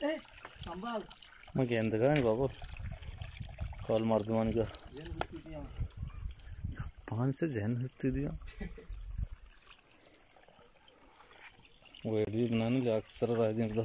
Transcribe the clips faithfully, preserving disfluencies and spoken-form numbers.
मैं गेंद का नहीं बाबू कॉल मर्दमान का पाँच से जहन हस्ती दिया वेट भी बनाने ले अक्सर रह दिया मतलब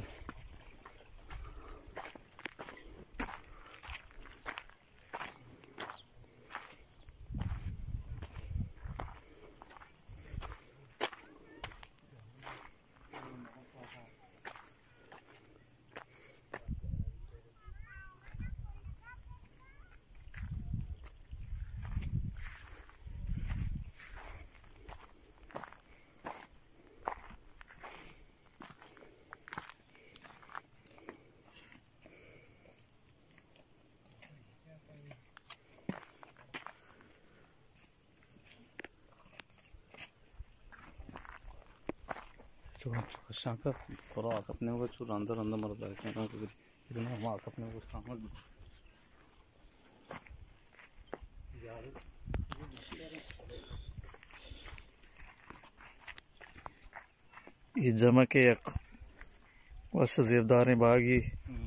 शाका करो अपने को चूर अंदर अंदर मर जाए क्या इतना हम अपने को सामान ये जमा के एक वस्त ज़ेबदार बागी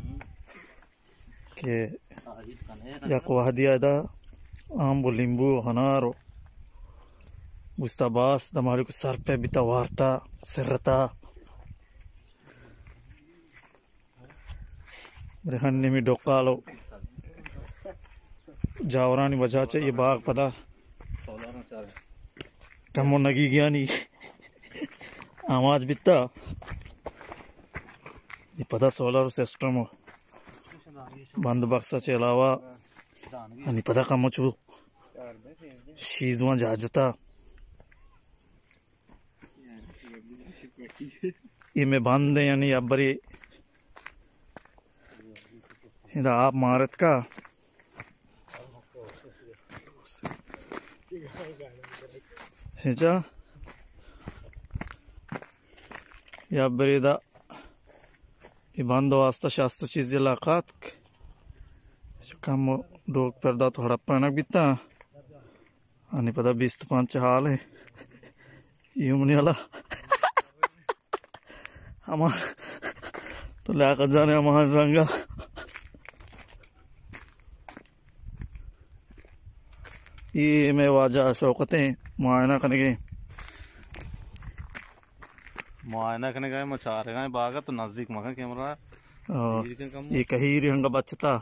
के एक वाहदिया दा आम वो लींबू हनारो गुस्ताबास दमारी को सर पे बिता वार्ता सिरता रेहन्ने में डोकालो जावरानी वजह चे ये बाग पता कमो नगी गया नहीं आवाज बिता ये पता सोलर सिस्टम हो बंद बक्सा चे अलावा नहीं पता कमो चू शीज़ुआ जाजता ये में बंद है यानी अब बरी इधर आप मारत का हिजा या बरी दा ये बंद वास्ता शास्त्र चीज़ लाकात कम डोक पर दा थोड़ा पनक बिता आने पता बीस तो पाँच हाल है यूं नहीं वाला हमार तो लाकर जाने हमार रंगा ये मैं वाजा शौकतें मुआयना करने गए मुआयना करने गए मचार गए बागा तो नजदीक मगा कैमरा ये कहीं रंगा बचता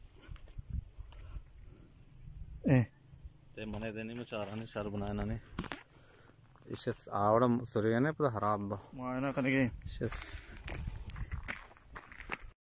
ए ते मने देने मचारा ने शर बनाना ने इसे आवड़ सुरिया ने पता हराब मुआयना करने गए